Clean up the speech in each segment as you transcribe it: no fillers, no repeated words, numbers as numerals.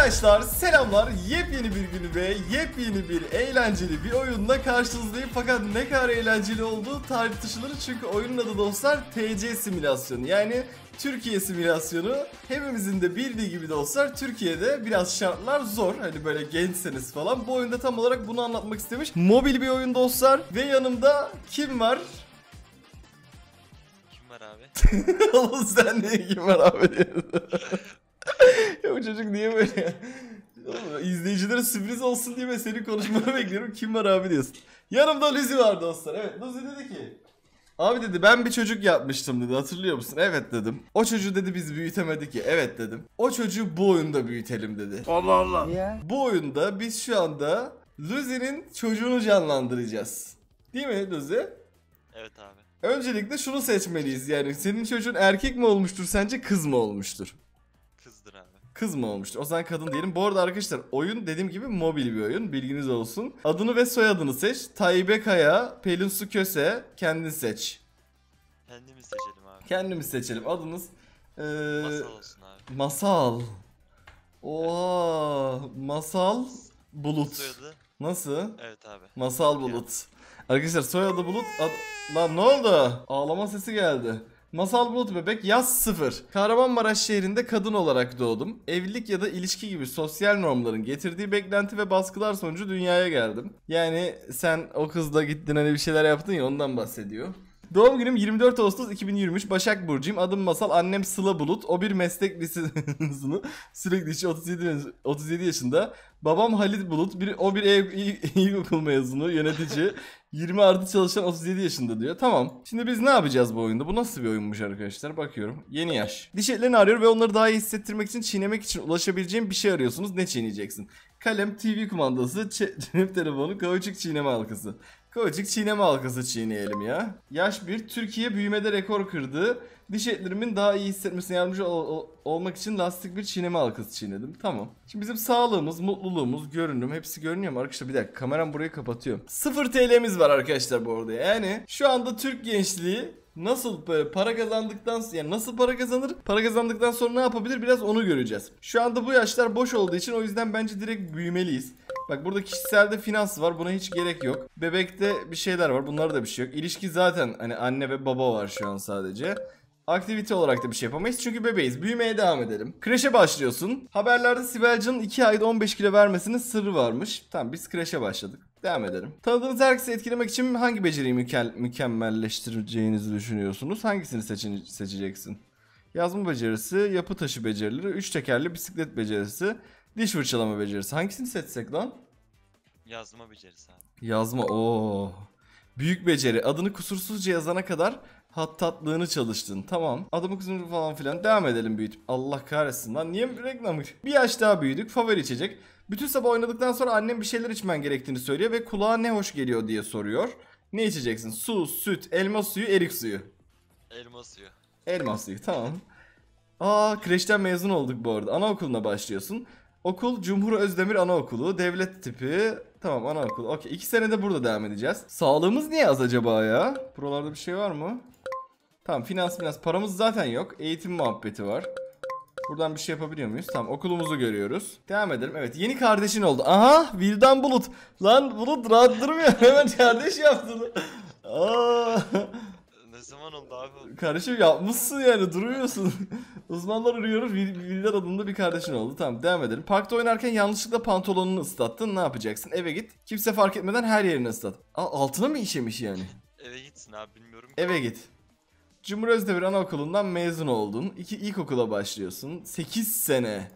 Arkadaşlar selamlar, yepyeni bir günü ve yepyeni bir eğlenceli bir oyunla karşınızdayım. Fakat ne kadar eğlenceli olduğu tartışılır çünkü oyunun adı dostlar TC simülasyonu, yani Türkiye simülasyonu. Hepimizin de bildiği gibi dostlar Türkiye'de biraz şartlar zor, hani böyle gençseniz falan. Bu oyunda tam olarak bunu anlatmak istemiş. Mobil bir oyun dostlar ve yanımda kim var? Kim var abi? Oğlum sen niye kim var abi diyorsun? Ya bu çocuk niye böyle ya? İzleyicilere sürpriz olsun diye ben senin konuşmanı bekliyorum. Kim var abi diyorsun. Yanımda Luzi var dostlar. Evet, Luzi dedi ki abi dedi ben bir çocuk yapmıştım dedi, hatırlıyor musun? Evet dedim. O çocuğu dedi biz büyütemedik ki. Evet dedim. O çocuğu bu oyunda büyütelim dedi. Allah Allah. Ya. Bu oyunda biz şu anda Luzi'nin çocuğunu canlandıracağız. Değil mi Luzi? Evet abi. Öncelikle şunu seçmeliyiz, yani senin çocuğun erkek mi olmuştur sence, kız mı olmuştur? Kızdır abi. Kız mı olmuştur? O zaman kadın diyelim. Bu arada arkadaşlar oyun dediğim gibi mobil bir oyun, bilginiz olsun. Adını ve soyadını seç. Tayyip Kaya, Pelin Su Köse, kendin seç. Kendimiz seçelim abi. Kendimiz seçelim. Adınız Masal olsun abi. Masal. Oha, Masal Bulut. Soyadı? Nasıl? Evet abi. Masal Bulut. Arkadaşlar soyadı Bulut. Lan ne oldu? Ağlama sesi geldi. Masal Bulut bebek, yaş 0. Kahramanmaraş şehrinde kadın olarak doğdum. Evlilik ya da ilişki gibi sosyal normların getirdiği beklenti ve baskılar sonucu dünyaya geldim. Yani sen o kızla gittin hani bir şeyler yaptın ya, ondan bahsediyor. Doğum günüm 24 Ağustos 2023. Başak Burcu'yum. Adım Masal. Annem Sıla Bulut. O bir meslek lisesi sürekli işi 37 yaşında. Babam Halit Bulut. O bir ilkokul mezunu, yönetici. 20 artı çalışan 37 yaşında diyor. Tamam. Şimdi biz ne yapacağız bu oyunda? Bu nasıl bir oyunmuş arkadaşlar? Bakıyorum. Yeni yaş. Diş etlerini arıyor ve onları daha iyi hissettirmek için, çiğnemek için ulaşabileceğim bir şey arıyorsunuz. Ne çiğneyeceksin? Kalem, TV kumandası, cep telefonu, kauçuk çiğneme halkası. Kauçuk çiğneme halkası çiğneyelim ya. Yaş 1. Türkiye büyümede rekor kırdı. Diş etlerimin daha iyi hissetmesine yardımcı olmak için lastik bir çiğneme halkası çiğnedim. Tamam. Şimdi bizim sağlığımız, mutluluğumuz, görünüm hepsi görünüyor mu? Arkadaşlar bir dakika, kameram burayı kapatıyor. 0 TL'miz var arkadaşlar bu arada. Yani şu anda Türk gençliği nasıl böyle para kazandıktan, yani nasıl para kazanır? Para kazandıktan sonra ne yapabilir? Biraz onu göreceğiz. Şu anda bu yaşlar boş olduğu için o yüzden bence direkt büyümeliyiz. Bak burada kişiselde finans var. Buna hiç gerek yok. Bebekte bir şeyler var. Bunlarda da bir şey yok. İlişki zaten hani anne ve baba var şu an sadece. Aktivite olarak da bir şey yapamayız çünkü bebeğiz. Büyümeye devam edelim. Kreşe başlıyorsun. Haberlerde Sibel Can'ın 2 ayda 15 kilo vermesinin sırrı varmış. Tamam, biz kreşe başladık. Devam edelim. Tanıdığınız herkesi etkilemek için hangi beceriyi mükemmelleştireceğinizi düşünüyorsunuz? Hangisini seçeceksin? Yazma becerisi, yapı taşı becerileri, 3 tekerli bisiklet becerisi, diş fırçalama becerisi. Hangisini seçsek lan? Yazma becerisi abi. Yazma, ooo. Büyük beceri. Adını kusursuzca yazana kadar hattatlığını çalıştın. Tamam. Adımı kusursuz falan filan. Devam edelim büyütüp. Allah kahretsin lan. Niye reklamı? Bir yaş daha büyüdük. Favori içecek. Bütün sabah oynadıktan sonra annem bir şeyler içmen gerektiğini söylüyor ve kulağa ne hoş geliyor diye soruyor. Ne içeceksin? Su, süt, elma suyu, erik suyu. Elma suyu. Elma suyu, tamam. Aa, kreşten mezun olduk bu arada. Anaokuluna başlıyorsun. Okul Cumhur Özdemir Anaokulu. Devlet tipi. Tamam, anaokulu. Okey. 2 senede burada devam edeceğiz. Sağlığımız niye az acaba ya? Buralarda bir şey var mı? Tamam, finans. Paramız zaten yok. Eğitim muhabbeti var. Buradan bir şey yapabiliyor muyuz? Tamam, okulumuzu görüyoruz. Devam edelim. Evet, yeni kardeşin oldu. Aha, Vildan Bulut. Lan Bulut rahat durmuyor. Hemen kardeş yaptın. Aa. Ne zaman oldu abi? Kardeşim yapmışsın yani, duruyorsun. Uzmanlar arıyoruz. Vildan adında bir kardeşin oldu. Tamam, devam edelim. Parkta oynarken yanlışlıkla pantolonunu ıslattın. Ne yapacaksın? Eve git. Kimse fark etmeden her yerini ıslat. Altına mı işemiş yani? Eve gitsin abi, bilmiyorum. Eve git. Cumhur Özdemir Anaokulu'ndan mezun oldun. İlkokula başlıyorsun. 8 sene.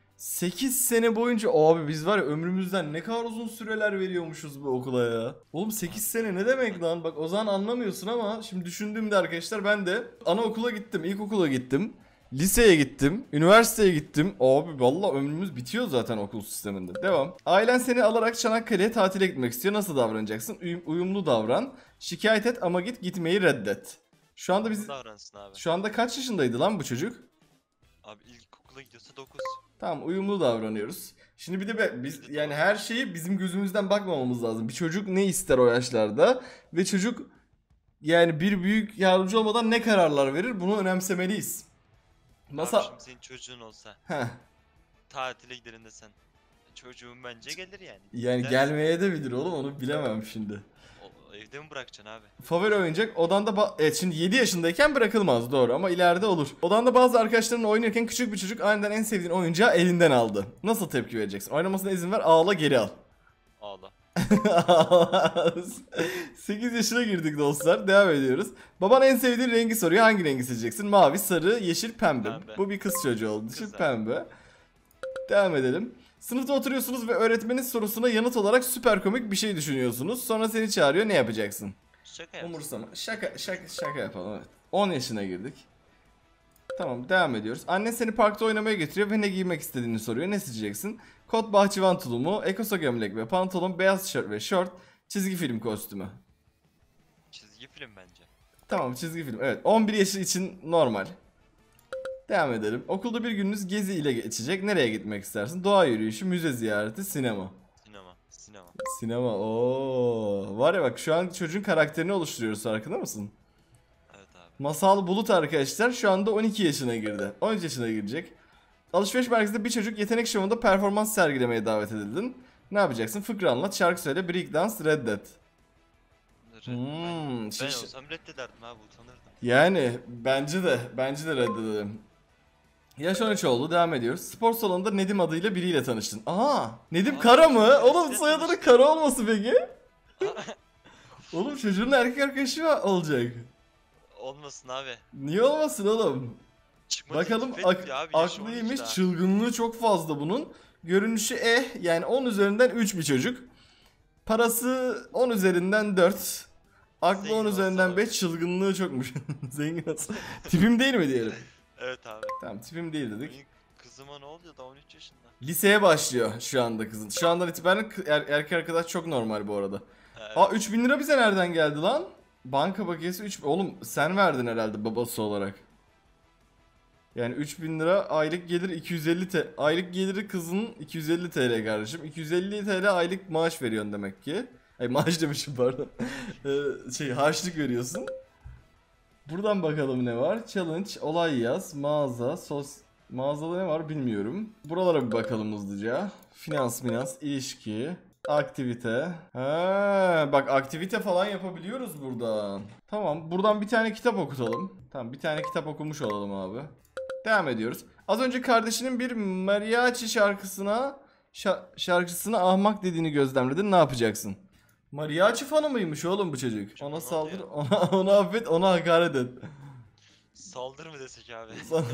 8 sene boyunca abi biz var ya ömrümüzden ne kadar uzun süreler veriyormuşuz bu okula ya. Oğlum 8 sene ne demek lan? Bak o zaman anlamıyorsun ama şimdi düşündüğümde arkadaşlar ben de anaokula gittim, ilkokula gittim, liseye gittim, üniversiteye gittim. Abi vallahi ömrümüz bitiyor zaten okul sisteminde. Devam. Ailen seni alarak Çanakkale'ye tatile gitmek istiyor. Nasıl davranacaksın? Uyumlu davran. Şikayet et ama gitmeyi reddet. Şu anda biz Davransın abi. Şu anda kaç yaşındaydı lan bu çocuk? Abi ilkokula gidiyorsa 9. Tamam, uyumlu davranıyoruz. Şimdi bir de biz yani her şeyi bizim gözümüzden bakmamamız lazım. Bir çocuk ne ister o yaşlarda ve çocuk yani bir büyük yardımcı olmadan ne kararlar verir, bunu önemsemeliyiz. Abi şimdi senin çocuğun olsa Heh. tatile gidelim desen. Çocuğum bence gelir yani. Yani Gidersin. gelmeye de bilir oğlum, onu bilemem şimdi. Evde mi bırakacaksın abi? Favori oyuncak odanda evet, şimdi 7 yaşındayken bırakılmaz doğru ama ileride olur. Odanda bazı arkadaşların oynarken küçük bir çocuk aniden en sevdiğin oyuncağı elinden aldı. Nasıl tepki vereceksin? Oynamasına izin ver, ağla, geri al. Ağla. 8 yaşına girdik dostlar. Devam ediyoruz. Baban en sevdiğin rengi soruyor. Hangi rengi seçeceksin? Mavi, sarı, yeşil, pembe. Pembe. Bu bir kız çocuğu olduğu için Kız abi. pembe. Devam edelim. Sınıfta oturuyorsunuz ve öğretmenin sorusuna yanıt olarak süper komik bir şey düşünüyorsunuz. Sonra seni çağırıyor. Ne yapacaksın? Şaka yapsın. Umursama. Şaka yapalım, evet. 10 yaşına girdik. Tamam, devam ediyoruz. Annen seni parkta oynamaya getiriyor ve ne giymek istediğini soruyor. Ne seçeceksin? Kot bahçıvan tulumu, ekoso gömlek ve pantolon, beyaz tişört ve şort, çizgi film kostümü. Çizgi film bence. Tamam, çizgi film. Evet, 11 yaşı için normal. Devam edelim. Okulda bir gününüz gezi ile geçecek. Nereye gitmek istersin? Doğa yürüyüşü, müze ziyareti, sinema. Sinema. Sinema. Oo. Var ya bak, şu an çocuğun karakterini oluşturuyoruz, farkında mısın? Evet abi. Masal Bulut arkadaşlar şu anda 12 yaşına girdi. 13 yaşına girecek. Alışveriş merkezinde bir çocuk yetenek şovunda performans sergilemeye davet edildin. Ne yapacaksın? Fıkra anlat, şarkı söyle, break dans, reddet. Ben Şiş- olsam reddederdim abi, utanırdım. Yani bence de reddedelim. Yaş 13 oldu, devam ediyoruz. Spor salonunda Nedim adıyla biriyle tanıştın. Aha! Nedim Aa, Kara mı? birisiyle Oğlum soyadının tanıştım. Kara olması peki? Oğlum çocuğun erkek arkadaşı mı olacak? Olmasın abi. Niye olmasın oğlum? Çıkma Bakalım teklif etmiyor abi, yaşı 13 aklıymış, daha. çılgınlığı çok fazla bunun. Görünüşü yani 10 üzerinden 3 bir çocuk. Parası 10 üzerinden 4. Aklı Zengin 10 olsa üzerinden 5, olabilir. çılgınlığı çokmuş. Zengin olsa. Tipim değil mi diyelim? Evet abi. Tamam, tipim değil dedik. Benim kızıma ne oluyor da 13 yaşında. Liseye başlıyor şu anda kızın. Şu andan itibaren erkek arkadaş çok normal bu arada. Evet. Aa, 3000 lira bize nereden geldi lan? Banka bakiyesi 3. Oğlum sen verdin herhalde babası olarak. Yani 3000 lira aylık gelir, 250 TL. Aylık geliri kızın 250 TL kardeşim. 250 TL aylık maaş veriyorsun demek ki. Ay, maaş demişim, pardon. Harçlık veriyorsun. Buradan bakalım ne var. Challenge, olay yaz, mağaza, mağazada ne var bilmiyorum. Buralara bir bakalım hızlıca. Finans, ilişki, aktivite. Ha, bak aktivite falan yapabiliyoruz buradan. Tamam, buradan bir tane kitap okutalım. Tamam, bir tane kitap okumuş olalım abi. Devam ediyoruz. Az önce kardeşinin bir mariachi şarkısına ahmak dediğini gözlemledin. Ne yapacaksın? Mariachi fanı mıymış oğlum bu çocuk? Çok Ona ne saldır, oldu ona affet, ona hakaret et. Saldır mı desek abi?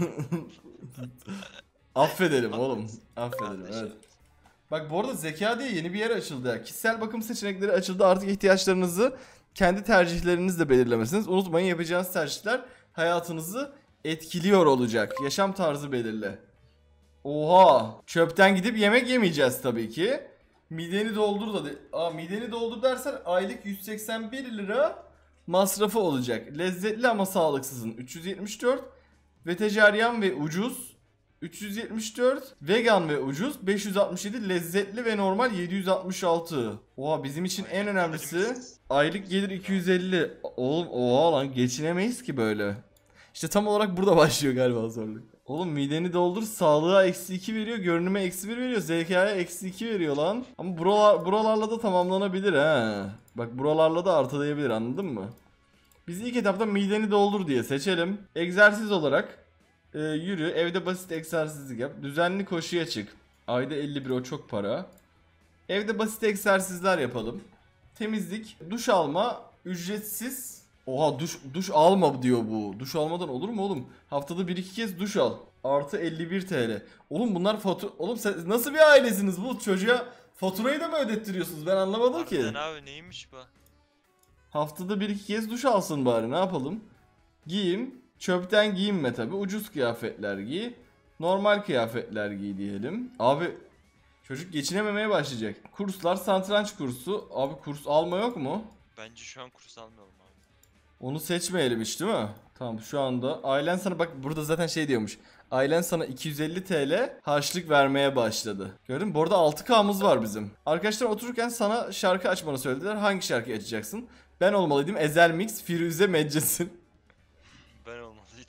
Affedelim oğlum. Affedelim, Kardeşim. evet. Bak bu arada Zeka diye yeni bir yer açıldı ya. Kişisel bakım seçenekleri açıldı. Artık ihtiyaçlarınızı kendi tercihlerinizle belirlemesiniz. Unutmayın, yapacağınız tercihler hayatınızı etkiliyor olacak. Yaşam tarzı belirle. Oha! Çöpten gidip yemek yemeyeceğiz tabii ki. Mideni doldur da mideni doldur dersen aylık 181 lira masrafı olacak. Lezzetli ama sağlıksızın 374. Vejetaryen ve ucuz 374. Vegan ve ucuz 567. Lezzetli ve normal 766. Oha, bizim için en önemlisi aylık gelir 250. Oğlum oha lan, geçinemeyiz ki böyle. İşte tam olarak burada başlıyor galiba zorluk. Oğlum mideni doldur, sağlığa -2 veriyor, görünüme -1 veriyor, zekaya -2 veriyor lan. Ama buralarla da tamamlanabilir ha. Bak buralarla da artılayabilir, anladın mı? Biz ilk etapta mideni doldur diye seçelim. Egzersiz olarak yürü, evde basit egzersizlik yap. Düzenli koşuya çık. Ayda 51, o çok para. Evde basit egzersizler yapalım. Temizlik, duş alma, ücretsiz. Oha, duş alma diyor bu. Duş almadan olur mu oğlum? Haftada 1-2 kez duş al. Artı 51 TL. Oğlum bunlar oğlum siz nasıl bir ailesiniz bu? Çocuğa faturayı da mı ödettiriyorsunuz? Ben anlamadım ki. Harbiden abi, neymiş bu? Haftada 1-2 kez duş alsın bari, ne yapalım? Giyim. Çöpten giyinme tabi. Ucuz kıyafetler giy. Normal kıyafetler giy diyelim. Abi çocuk geçinememeye başlayacak. Kurslar, satranç kursu. Abi kurs alma yok mu? Bence şu an kurs almayalım abi. Onu seçmeyelim hiç, değil mi? Tamam, şu anda ailen sana, bak burada zaten şey diyormuş. Ailen sana 250 TL harçlık vermeye başladı. Gördün mü? Bu arada 6K'mız var bizim. Arkadaşlar otururken sana şarkı açmanı söylediler. Hangi şarkıyı açacaksın? Ben olmalıydım. Ezel Mix, Firuze Meccesin. Ben olmalıydım.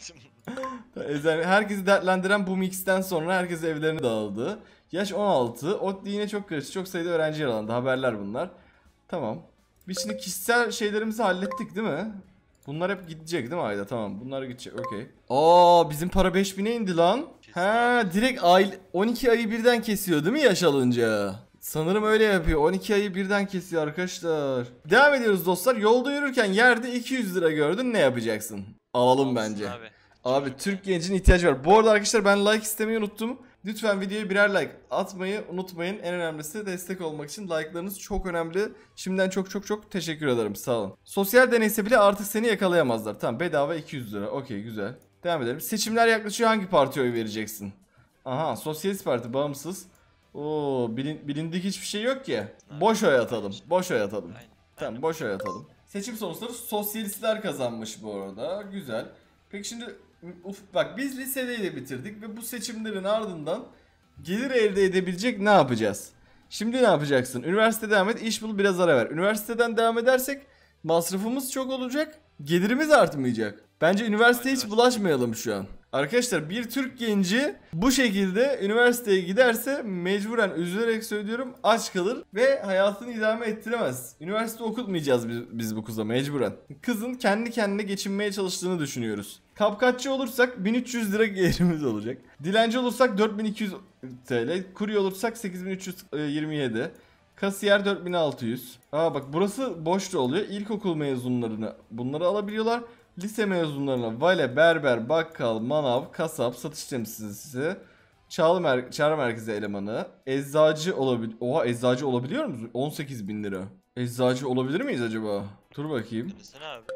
Herkesi dertlendiren bu mixten sonra herkes evlerine dağıldı. Yaş 16. ODTÜ yine çok karışık. Çok sayıda öğrenci yaralandı. Haberler bunlar. Tamam. Biz şimdi kişisel şeylerimizi hallettik değil mi? Bunlar hep gidecek değil mi Ayda? Tamam. Bunlar gidecek. Okey. Aa, bizim para 5000'e indi lan. Ha, direkt 12 ayı birden kesiyor değil mi yaş alınca? Sanırım öyle yapıyor. 12 ayı birden kesiyor arkadaşlar. Devam ediyoruz dostlar. Yolda yürürken yerde 200 lira gördün, ne yapacaksın? Alalım Olsun bence. Abi. Abi Türk gencinin ihtiyacı var. Bu arada arkadaşlar ben like istemeyi unuttum. Lütfen videoya birer like atmayı unutmayın. En önemlisi destek olmak için like'larınız çok önemli. Şimdiden çok teşekkür ederim. Sağ olun. Sosyal deneyse bile artık seni yakalayamazlar. Tamam, bedava 200 lira. Okey, güzel. Devam edelim. Seçimler yaklaşıyor. Hangi partiye oy vereceksin? Aha, Sosyalist Parti, bağımsız. Oo, bilindik hiçbir şey yok ki. Boş oy atalım. Boş oy atalım. Aynen. Tamam, boş oy atalım. Seçim sonuçları sosyalistler kazanmış bu arada. Güzel. Peki şimdi bak biz liseyi de bitirdik ve bu seçimlerin ardından gelir elde edebilecek ne yapacağız? Şimdi ne yapacaksın? Üniversitede devam et, iş bul, biraz ara ver. Üniversiteden devam edersek masrafımız çok olacak, gelirimiz artmayacak. Bence üniversiteye hiç bulaşmayalım şu an. Arkadaşlar, bir Türk genci bu şekilde üniversiteye giderse mecburen, üzülerek söylüyorum, aç kalır ve hayatını idame ettiremez. Üniversite okutmayacağız biz bu kıza mecburen. Kızın kendi kendine geçinmeye çalıştığını düşünüyoruz. Kapkaççı olursak 1300 lira gelirimiz olacak. Dilenci olursak 4200 TL. Kurye olursak 8327. Kasiyer 4600. Aa bak, burası boş da oluyor. İlkokul mezunlarını bunları alabiliyorlar. Lise mezunlarına vale, berber, bakkal, manav, kasap, satış temsilcisi, çağrı merkezi elemanı, eczacı olabilir. Oha, eczacı olabiliyor musun? 18.000 lira. Eczacı olabilir miyiz acaba? Dur bakayım. Denesene abi.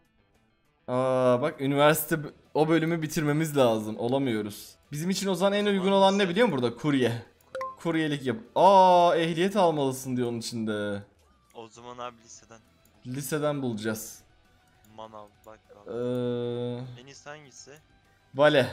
Aa bak, üniversite o bölümü bitirmemiz lazım. Olamıyoruz. Bizim için o zaman en uygun olan ne biliyor musun burada? Kurye. Kuryelik yap. Aa, ehliyet almalısın diyor onun içinde. O zaman abi liseden. Liseden bulacağız. Manav, bakkal. En iyisi hangisi? Vale.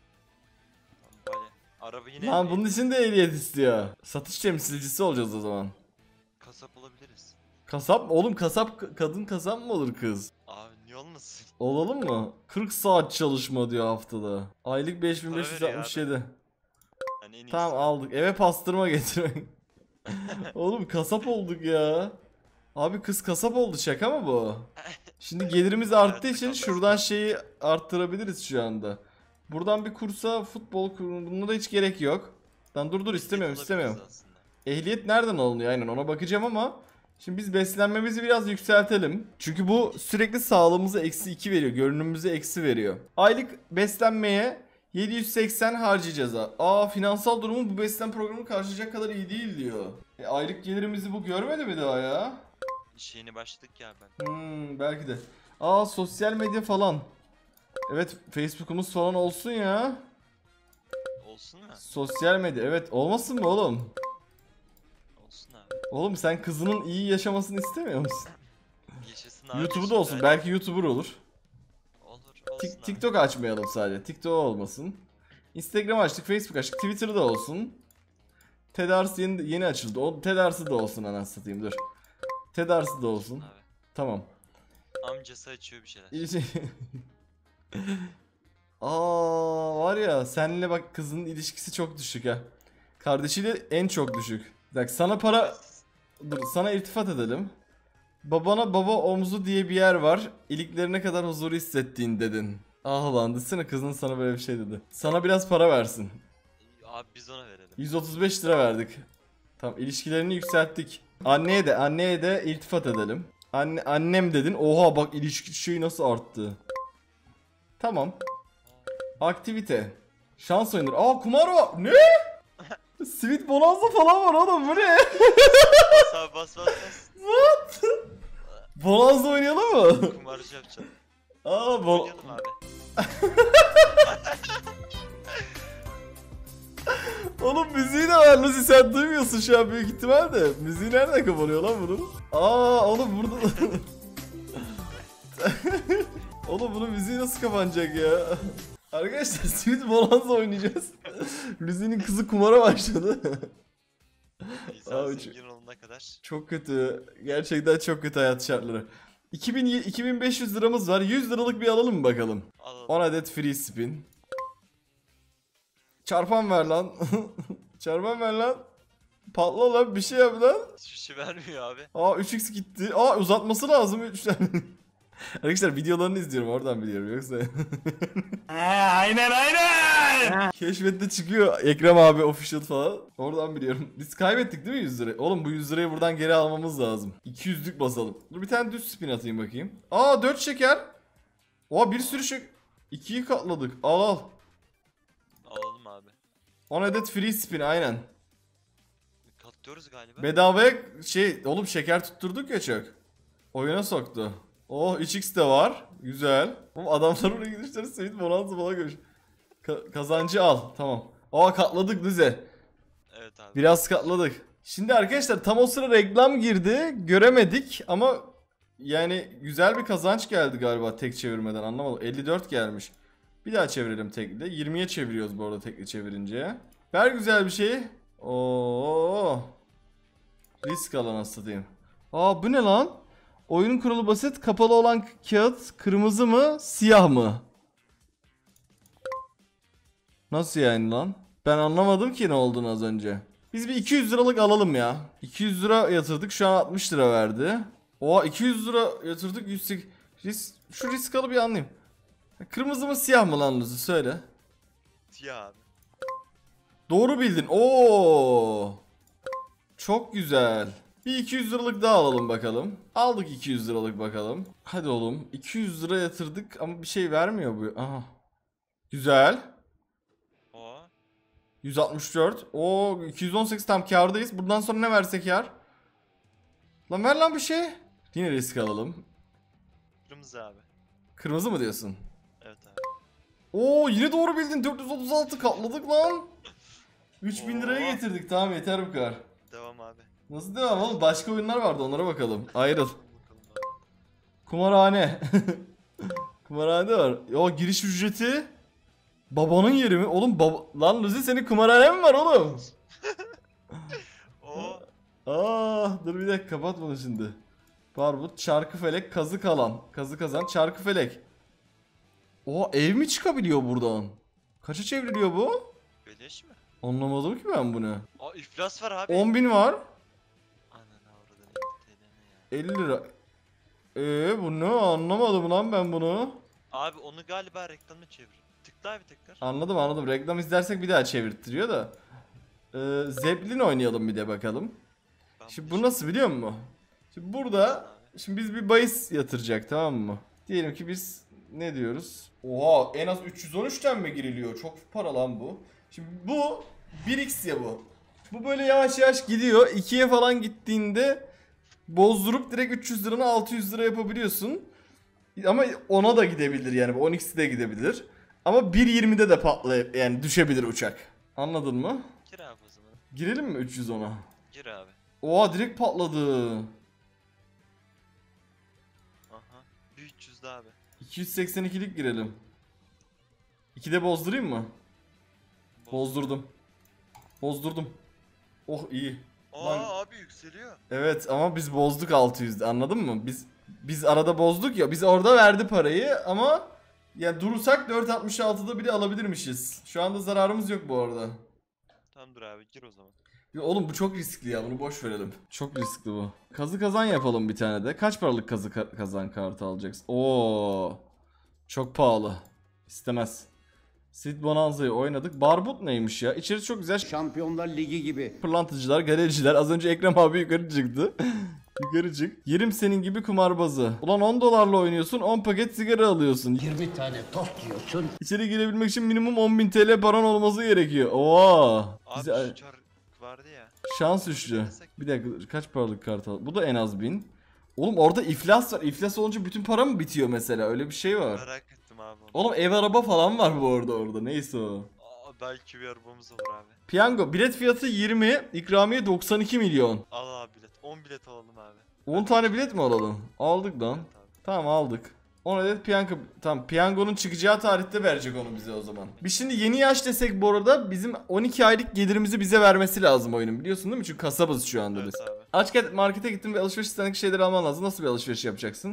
Tamam, böyle. Araba yine Lan bunun için de ehliyet istiyor. Satış temsilcisi olacağız o zaman. kasap olabiliriz. Kasap oğlum, kasap kadın kasap mı olur kız? Abi niye olmasın? Olalım mı? 40 saat çalışma diyor haftada. Aylık 5567. Hani en iyisi. Tamam, aldık. Eve pastırma getirmek. Oğlum kasap olduk ya. Abi kız kasap oldu, şaka mı bu? Şimdi gelirimiz arttığı için şuradan şeyi arttırabiliriz şu anda. Buradan bir kursa, futbol kursu, bunda da hiç gerek yok. Lan dur istemiyorum. Aslında. Ehliyet nereden alınıyor, aynen ona bakacağım ama şimdi biz beslenmemizi biraz yükseltelim. Çünkü bu sürekli sağlığımıza -2 veriyor, görünümümüze eksi veriyor. Aylık beslenmeye 780 harcayacağız ha. Aa, finansal durumu bu beslenme programı karşılayacak kadar iyi değil diyor. Aylık gelirimizi bu görmedi mi daha ya? Şeyini başladık ya ben. Belki de. Aa, sosyal medya falan. Evet, Facebook'umuz falan olsun ya. Olsun mu? Sosyal medya, evet, olmasın mı oğlum? Olsun abi. Oğlum sen kızının iyi yaşamasını istemiyor musun? Yaşasın abi. YouTube'da yaşasın. olsun, Hadi. belki YouTuber olur. Olsun abi. TikTok açmayalım sadece. TikTok olmasın. Instagram açtık, Facebook açtık, Twitter'da olsun. Tedarsı yeni açıldı. O Tedarsı da olsun, anasını satayım, dur. Tedarsı da olsun. Abi. Tamam. Amcası açıyor bir şeyler. Aa, var ya, seninle bak kızın ilişkisi çok düşük ha. Kardeşiyle en çok düşük. Bak sana para... Dur, sana iltifat edelim. Babana baba omzu diye bir yer var. İliklerine kadar huzuru hissettiğin dedin. Ah lan, desene kızın sana böyle bir şey dedi. Sana biraz para versin. Abi biz ona verelim. 135 lira verdik. Tamam, ilişkilerini yükselttik. Anneye de iltifat edelim. Annem dedin. Oha bak, ilişki şeyi nasıl arttı. Tamam. Aktivite. Şans oyunları. Aa, kumar var. Ne? Sweet Bonanza falan var oğlum, bu ne? Bas abi bas. What? Bonanza oynayalım mı? Kumarcı yapacağım. Aa, Oynayalım abi. Oğlum müziği de var Lucy, sen duymuyorsun şu an büyük ihtimal de. Müziği nereden kapanıyor lan bunun? Aa oğlum burada... Oğlum bunun müziği nasıl kapanacak ya? Arkadaşlar Sweet Bonanza oynayacağız. Lucy'nin kızı kumara başladı. İnsan Abi, zengin olana kadar. çok kötü. Gerçekten çok kötü hayat şartları. 2500 liramız var. 100 liralık bir alalım mı bakalım? Alalım. 10 adet free spin. Çarpan ver lan. Çarpan ver lan. Patla lan, bir şey yap lan. Hiçbir şey vermiyor abi. Aa 3x gitti. Aa uzatması lazım 3 tane. Arkadaşlar videolarını izliyorum, oradan biliyorum yoksa. Aynen. Keşfette çıkıyor Ekrem abi official falan. Oradan biliyorum. Biz kaybettik değil mi 100 lirayı? Oğlum bu 100 lirayı buradan geri almamız lazım. 200'lük basalım. Dur bir tane düz spin atayım bakayım. Aa 4 şeker. Oha bir sürü şeker. 2'yi katladık. Al al. Alalım abi. 10 adet free spin aynen. Katlıyoruz galiba. Bedavaya oğlum şeker tutturduk ya çok. Oyuna soktu. Oh 3x de var. Güzel. Oğlum adamların oraya gidişleri Sweet Bonanza falan görüş. Kazancı al. Tamam. Aa katladık Lize. Evet abi. Biraz katladık. Şimdi arkadaşlar tam o sıra reklam girdi. Göremedik ama yani güzel bir kazanç geldi galiba tek çevirmeden, anlamadım. 54 gelmiş. Bir daha çevirelim tekli. 20'ye çeviriyoruz bu arada tekli çevirince. Ver güzel bir şey. Oo. Risk alan satayım. Aa bu ne lan? Oyunun kuralı basit. Kapalı olan kağıt kırmızı mı, siyah mı? Nasıl yani lan? Ben anlamadım ki ne olduğunu az önce. Biz bir 200 liralık alalım ya. 200 lira yatırdık, şu an 60 lira verdi. Oha 200 lira yatırdık, 108. Şu riskalı bir anlayayım. Kırmızı mı siyah mı lan Luzi, söyle. Siyah abi. Doğru bildin. Oo. Çok güzel. Bir 200 liralık daha alalım bakalım. Aldık 200 liralık bakalım. Hadi oğlum. 200 lira yatırdık ama bir şey vermiyor bu. Aha. Güzel. O. 164. Oo 218, tam kârdayız. Buradan sonra ne versek kâr? Lan ver lan bir şey. Yine risk alalım. Kırmızı abi. Kırmızı mı diyorsun? Evet abi. Oo yine doğru bildin. 436 katladık lan. 3000 liraya Oo. getirdik. Tamam yeter bu kadar. Devam abi. Nasıl devam oğlum? Başka oyunlar vardı, onlara bakalım. Ayrıl. Bakalım abi. Kumarhane. Kumarhane var. Ya giriş ücreti babanın yeri mi? Oğlum lan Luzi senin kumarhane mi var oğlum? O. Dur bir dakika, kapat bunu şimdi. Barbut, Çarkıfelek, Kazı Kalan. Kazı Kazan, Çarkıfelek. Oha ev mi çıkabiliyor buradan? Kaça çevriliyor bu? Beleş mi? Anlamadım ki ben bunu. Aa iflas var abi. 10.000 var. Ananı avradını TL ne ya. 50 lira. Bu ne? Anlamadım lan ben bunu. Abi onu galiba reklamı çevir. Tıkla abi tekrar. Anladım. Reklam izlersek bir daha çevirttiriyor da. Zeppelin oynayalım bir de bakalım. Ben Şimdi bunu bu nasıl biliyor musun? Şimdi burada abi. şimdi biz bir bahis yatıracak, tamam mı? Diyelim ki biz ne diyoruz? Oha en az 313'ten mi giriliyor? Çok para lan bu. Şimdi bu 1x ya bu. Bu böyle yavaş yavaş gidiyor. 2'ye falan gittiğinde bozdurup direkt 300 liranı 600 lira yapabiliyorsun. Ama 10'a da gidebilir yani. 10x de gidebilir. Ama 1.20'de de yani düşebilir uçak. Anladın mı? Gir abi o zaman. Girelim mi 310'a? Gir abi. Oha direkt patladı. Aha. Bir 300 daha abi. 282'lik girelim. 2'de bozdurayım mı? Bozdurdum. Oh iyi. Lan- Aa abi yükseliyor. Evet ama biz bozduk 600'de, anladın mı? Biz arada bozduk ya. Biz orada verdi parayı ama yani durursak 4.66'da bile alabilirmişiz. Şu anda zararımız yok bu arada. Tamam dur abi gir o zaman. Ya oğlum bu çok riskli ya, bunu boş verelim. Çok riskli bu. Kazı kazan yapalım bir tane de. Kaç paralık kazı kazan kartı alacaksın? Oo. Çok pahalı. İstemez. Sid Bonanza'yı oynadık. Barbut neymiş ya? İçerisi çok güzel. Şampiyonlar Ligi gibi. Pırlantacılar, galericiler. Az önce Ekrem abi yukarı çıktı. Yukarı çık. Yerim senin gibi kumarbazı. Ulan 10 dolarla oynuyorsun, 10 paket sigara alıyorsun. 20 tane tost yiyorsun. İçeri girebilmek için minimum 10.000 TL paran olması gerekiyor. Oo. Abi Bize- şu çar vardı ya. Şans üçlü. Bir dakika kaç paralık kart al? Bu da en az 1000. Oğlum orada iflas var. İflas olunca bütün para mı bitiyor mesela? Öyle bir şey var. Merak ettim abi onu. Oğlum ev araba falan var bu arada orada. Neyse o. Aa, belki bir arabamız olur abi. Piyango bilet fiyatı 20, ikramiye 92 milyon. Al abi bilet. 10 bilet alalım abi. 10 tane bilet mi alalım? Aldık lan. Evet abi. Tamam aldık. 10 adet piyango. Tamam piyangonun çıkacağı tarihte verecek onu bize o zaman. Biz şimdi yeni yaş desek bu arada bizim 12 aylık gelirimizi bize vermesi lazım oyunun, biliyorsun değil mi? Çünkü kasabız şu anda biz. Evet abi. Açken markete gittin ve alışveriş istedeki şeyleri alman lazım. Nasıl bir alışveriş yapacaksın?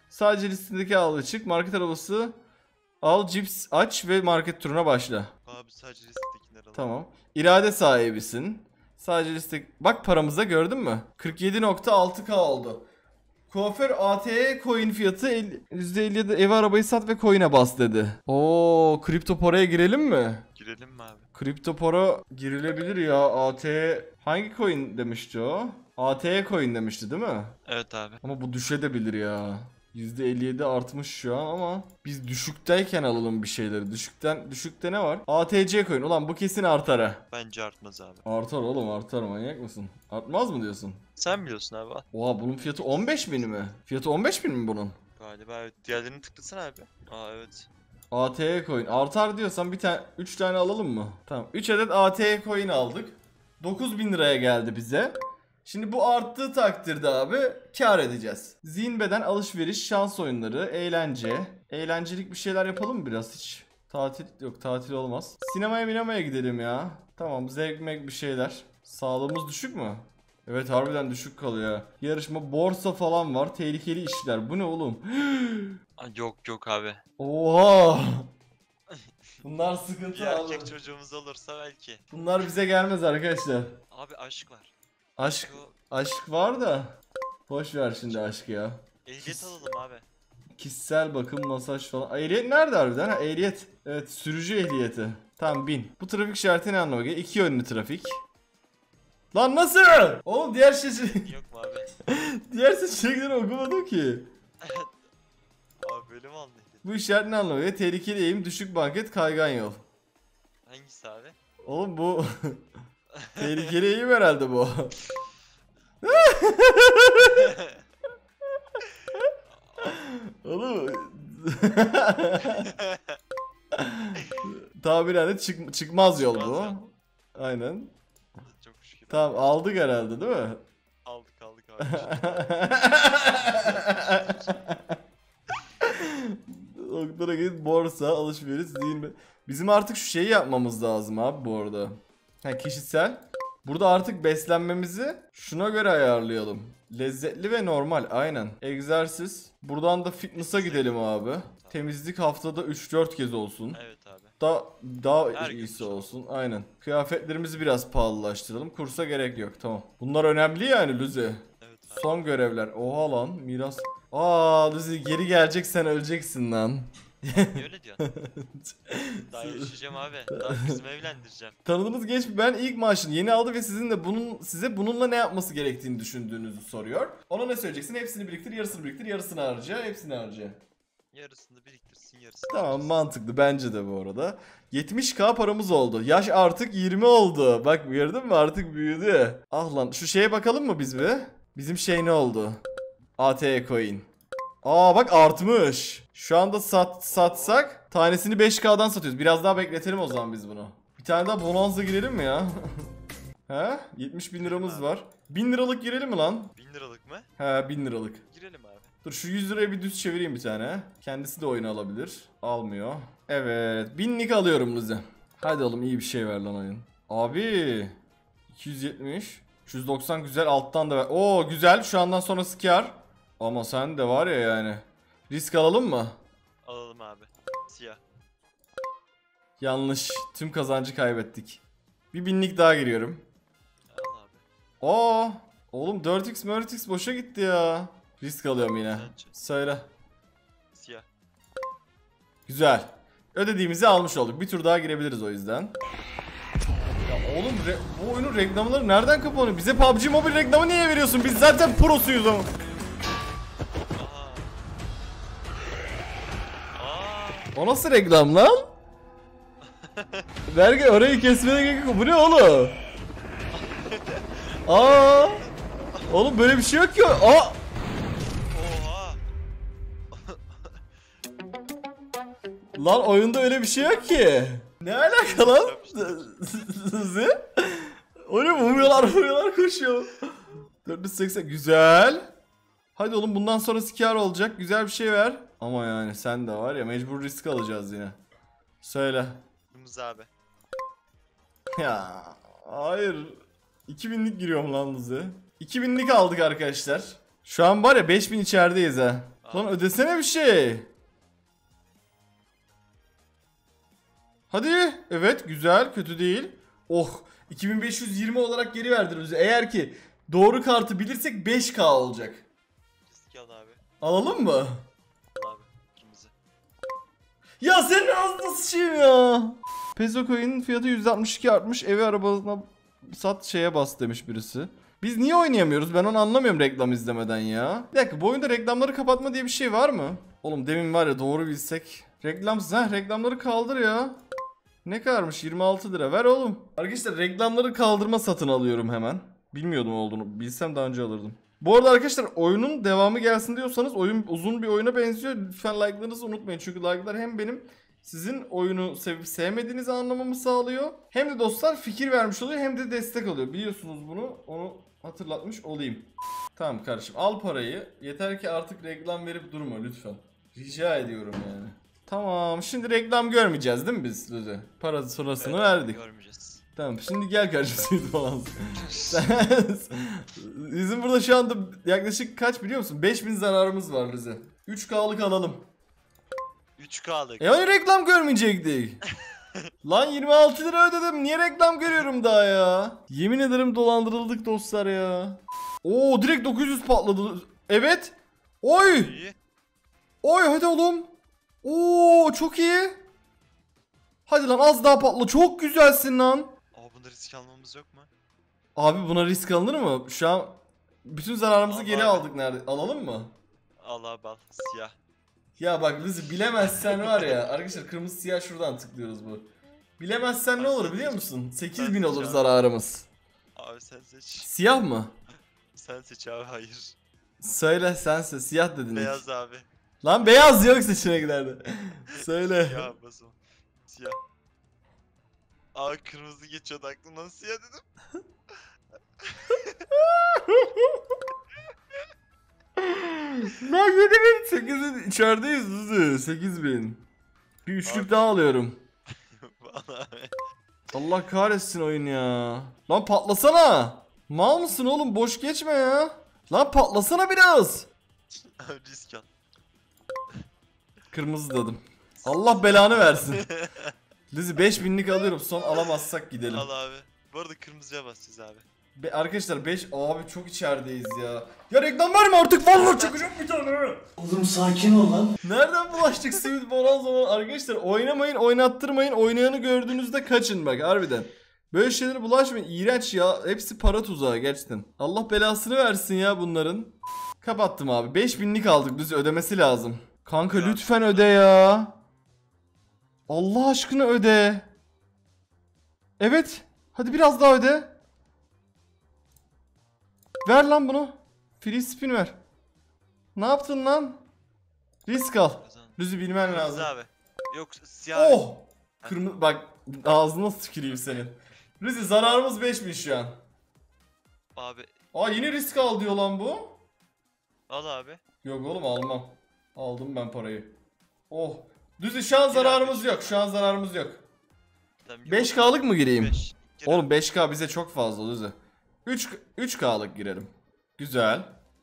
Sadece listedeki al ve çık. Market arabası al, cips aç ve market turuna başla. Abi sadece listedekileri alalım. Tamam. İrade sahibisin. Sadece liste... Bak paramıza gördün mü? 47.6k oldu. Kuaför ATE coin fiyatı %57 ev arabayı sat ve coin'e bas dedi. Oo, kripto paraya girelim mi? Girelim mi abi? Kripto para girilebilir ya. ATE hangi coin demişti o? ATE coin demişti değil mi? Evet abi. Ama bu düşebilir ya. %57 artmış şu an ama biz düşükteyken alalım bir şeyleri. Düşükte ne var? ATC coin. Ulan bu kesin artar ha. Bence artmaz abi. Artar oğlum, artar, manyak mısın? Artmaz mı diyorsun? Sen biliyorsun abi. Oha, bunun fiyatı 15.000 mi? Fiyatı 15.000 mi bunun? Galiba evet. Diğerlerini tıklasana abi. Aa evet. ATE coin artar diyorsan 3 tane alalım mı? Tamam. 3 adet ATE coin aldık. 9.000 liraya geldi bize. Şimdi bu arttığı takdirde abi kar edeceğiz. Zihin beden, alışveriş, şans oyunları, eğlence. Eğlencelik bir şeyler yapalım mı biraz hiç? Tatil yok, tatil olmaz. Sinemaya gidelim ya. Tamam, zevk bir şeyler. Sağlığımız düşük mü? Evet, harbiden düşük kalıyor. Yarışma, borsa falan var. Tehlikeli işler. Bu ne oğlum? Aa, yok abi. Oha! Bunlar sıkıntı Bir abi. erkek çocuğumuz olursa belki. Bunlar bize gelmez arkadaşlar. Abi aşk var. Aşk Yo, aşk var da. Boş ver şimdi aşkı ya. ehliyet alalım abi. Kişisel bakım, masaj falan. Ehliyet nerede harbiden? Ha, ehliyet. Evet, sürücü ehliyeti. Tamam, bin. Bu trafik işareti ne anlama geliyor? İki yönlü trafik. Lan nasıl? Oğlum diğer Yok mu abi? diğer seçenekleri okumadım ki. Abi böyle mi anladın? Bu işaret ne anlama geliyor? Tehlikeli eğim, düşük banket, kaygan yol. Hangisi abi? Oğlum bu tehlikeli eğim herhalde bu. Oğlum tabirhane çıkmaz yol Çıkmaz bu. yol. Aynen. Çok şükür. Tamam, aldık herhalde değil mi? Aldık abi. Doktora git, borsa, alışveriş, zihin. Bizim artık şu şeyi yapmamız lazım abi bu arada. Ha, kişisel. Burada artık beslenmemizi şuna göre ayarlayalım. Lezzetli ve normal, aynen. Egzersiz. Buradan da fitness'a gidelim abi. Temizlik haftada 3-4 kez olsun. Evet abi. Daha Her gün iyisi inşallah. olsun, aynen. Kıyafetlerimizi biraz pahalılaştıralım. Kursa gerek yok, tamam. Bunlar önemli yani Luzi. Evet abi. Son görevler. Oha lan, miras. Aa Luzi, geri geleceksen öleceksin lan. Niye öyle diyorsun? Daha yaşayacağım abi. Daha kızımı evlendireceğim. Tanıdığınız genç, ben ilk maaşını yeni aldı ve size bununla ne yapması gerektiğini düşündüğünüzü soruyor. Ona ne söyleyeceksin? Hepsini biriktir, yarısını biriktir, yarısını harca, hepsini harca. Yarısını biriktirsin, yarısını Tamam, harcasın. mantıklı bence de bu arada. 70k paramız oldu. Yaş artık 20 oldu. Bak, gördün mü, artık büyüdü. Ah lan, şu şeye bakalım mı biz bir? Bizim şey ne oldu? ATE coin. Aa bak, artmış. Şu anda satsak tanesini 5k'dan satıyoruz. Biraz daha bekletelim o zaman biz bunu. Bir tane daha bonanza girelim mi ya? He? 70.000 liramız var. 1000 liralık girelim mi lan? 1000 liralık mı? He, 1000 liralık. Girelim abi. Dur, şu 100 liraya bir düz çevireyim bir tane. Kendisi de oyunu alabilir. Almıyor. Evet. 1000'lik alıyorum Luzi. Hadi oğlum, iyi bir şey ver lan oyun. Abi. 270. 190 güzel, alttan da ver. Oo güzel, şu andan sonrası kar. Ama sen de var ya yani. Risk alalım mı? Alalım abi. Siyah. Yanlış. Tüm kazancı kaybettik. Bir 1000'lik daha giriyorum. Al abi. Oo. Oğlum 4x boşa gitti ya. Risk alıyorum yine. Sence? Söyle. Siyah. Güzel. Ödediğimizi almış olduk. Bir tur daha girebiliriz o yüzden. Ya oğlum, bu oyunun reklamları nereden kapanıyor? Bize PUBG Mobile reklamı niye veriyorsun? Biz zaten prosuyuz ama. Aa. O nasıl reklam lan? Vergi orayı kesmene gerek yok. Bu ne oğlum? Aa! Oğlum böyle bir şey yok ki. Aa! Oha. Lan oyunda öyle bir şey yok ki. Ne alaka lan? O ne, vuruyorlar koşuyor. 480 güzel. Hadi oğlum, bundan sonrası kar olacak. Güzel bir şey ver. Ama yani sen de var ya, mecbur risk alacağız yine. Söyle. Kırmızı abi. Ya hayır. 2000'lik giriyorum lan Luzi. 2000'lik aldık arkadaşlar. Şu an var ya 5000 içerideyiz ha. Lan ödesene bir şey. Hadi. Evet güzel, kötü değil. Oh, 2520 olarak geri verdiniz. Eğer ki doğru kartı bilirsek 5K olacak. Riski al abi. Alalım mı? Al abi. Kırmızı. Ya senin ağzına sıçayım ya. Peso coin'in fiyatı %62 artmış. Evi arabasına sat şeye bas demiş birisi. Biz niye oynayamıyoruz? Ben onu anlamıyorum reklam izlemeden ya. Bir dakika, bu oyunda reklamları kapatma diye bir şey var mı? Oğlum demin var ya, doğru bilsek. Reklamları kaldır ya. Ne kadarmış? 26 lira. Ver oğlum. Arkadaşlar reklamları kaldırma satın alıyorum hemen. Bilmiyordum olduğunu. Bilsem daha önce alırdım. Bu arada arkadaşlar, oyunun devamı gelsin diyorsanız, oyun uzun bir oyuna benziyor. Lütfen like'larınızı unutmayın. Çünkü like'lar hem benim sizin oyunu sevip sevmediğinizi anlamamı sağlıyor, hem de dostlar fikir vermiş oluyor, hem de destek oluyor. Biliyorsunuz bunu. Onu hatırlatmış olayım. Tamam kardeşim, al parayı. Yeter ki artık reklam verip durma lütfen. Rica ediyorum yani. Tamam, şimdi reklam görmeyeceğiz değil mi biz Lüze? Para sonrasını Evet, verdik. görmeyeceğiz. Tamam, şimdi gel kardeşim falan. Bizim burada şu anda yaklaşık kaç biliyor musun? 5000 zararımız var Lüze. 3K'lık alalım. 3K'lık. Hani reklam görmeyecektik. Lan 26 lira ödedim. Niye reklam görüyorum daha ya? Yemin ederim dolandırıldık dostlar ya. Oo, direkt 900 patladı. Evet. Oy. İyi. Oy hadi oğlum. Oo, çok iyi. Hadi lan az daha patla. Çok güzelsin lan. Ama bunda risk almamız yok mu? Abi buna risk alınır mı? Şu an bütün zararımızı Al geri abi. aldık nerede? Alalım mı? Al abi al. Siyah. Ya bak Lizzy, bilemezsen var ya. Arkadaşlar kırmızı siyah şuradan tıklıyoruz bu. Bilemezsen ne olur biliyor musun? 8000 olur zararımız. Abi sen seç. Siyah mı? Sen seç abi, hayır. Söyle sense, siyah dedin. ilk. Beyaz abi. Lan beyaz yok seçeneklerde. Söyle. Siyah basın. Siyah. Aa, kırmızı geçiyordu aklımdan, siyah dedim. Lan 7000, 8000 içerideyiz Lizzy. 8000. Bir üçlük Abi. daha alıyorum. Bana abi. Allah kahretsin oyun ya. Lan patlasana. Mal mısın oğlum? Boş geçme ya. Lan patlasana biraz. Abi risk al. Kırmızı dedim. Allah belanı versin. Lizzy 5000'lik alıyorum. Son alamazsak gidelim. Al abi. Bu arada kırmızıya basacağız abi. Arkadaşlar 5 abi çok içerideyiz ya. Ya reklam verme artık, vallahi çıkacak bir tane. Oğlum sakin ol lan. Nereden bulaştık Sweet Bonanza'dan arkadaşlar? Oynamayın, oynattırmayın. Oynayanı gördüğünüzde kaçın bak harbiden. Böyle şeylere bulaşmayın. İğrenç ya. Hepsi para tuzağı gerçekten. Allah belasını versin ya bunların. Kapattım abi. 5000'lik aldık. Biz ödemesi lazım. Kanka lütfen öde ya. Allah aşkına öde. Evet. Hadi biraz daha öde. Ver lan bunu. Free spin ver. Ne yaptın lan? Risk al. Kazan. Lüzü bilmen lazım. Kırmızı abi. Yok siyah abi. Oh! Kırmızı bak, ağzına tüküreyim senin. Lüzü zararımız 5000 şu an. Abi Aa, yine risk al diyor lan bu. al abi. Yok oğlum, almam. Aldım ben parayı. Oh. Lüzü şu an zararımız yok. Şu an zararımız yok. Tamam, 5K'lık mı gireyim? 5. Oğlum 5K bize çok fazla Lüzü. 3K'lık girelim. Güzel.